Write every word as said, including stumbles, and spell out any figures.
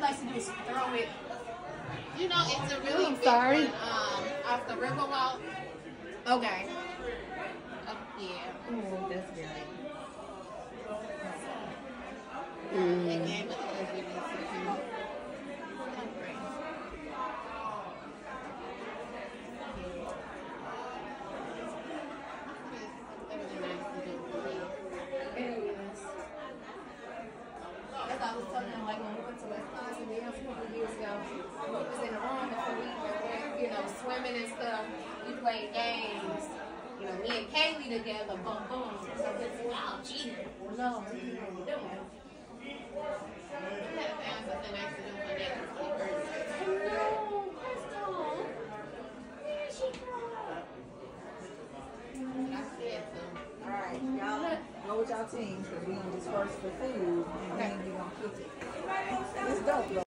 likes to do is throw it. You know, it's a really I'm big sorry. one, um, off the river walk. Okay. Uh, yeah. Oh, that's great. Mm. It gave it a little bit of something. I was telling them, like, when we went to Wisconsin, we went a couple of years ago, we was in the room before we went, you know, swimming and stuff. We played games. You know, me and Kaylee together, boom, boom. So it's, wow, cheating. No, what are you doing? We had to find something nice to do for Nathan's birthday. Hello, Crystal. Where is she from? I said so. All right, y'all go with y'all teams because we're going to disperse for food and then we're going to cook it. Let's go.